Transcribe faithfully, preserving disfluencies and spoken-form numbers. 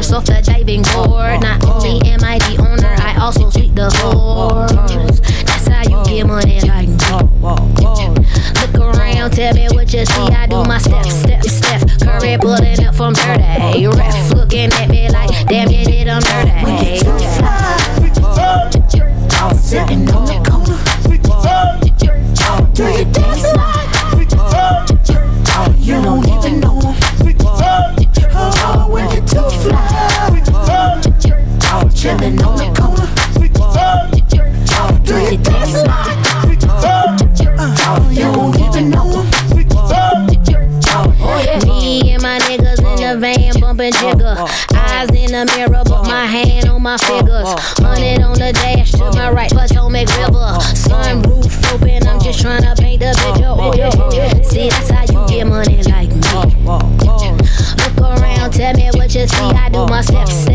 bounce off the diving board. Not only am I the owner, I also sweep the floors. That's how you get money like me. Look around, tell me what you see. I do my steps, step, step. Curry pulling up from dirty. Ref looking at me like, damn, you did I'm dirty. Sitting on the corner. Do you dance like? You don't even know. Oh, when you're too fly. Chillin' on the corner. Do you dance like? You don't even know. Me and my niggas in the van bumping jigger. Eyes in the mirror, but my hand on my figures. Hundred on the dash to my right, Potomac River. Sunroof open, I'm just trying to paint the picture. Oh yeah, oh yeah. See, that's how you get money like me. Look around, tell me what you see. I do my steps.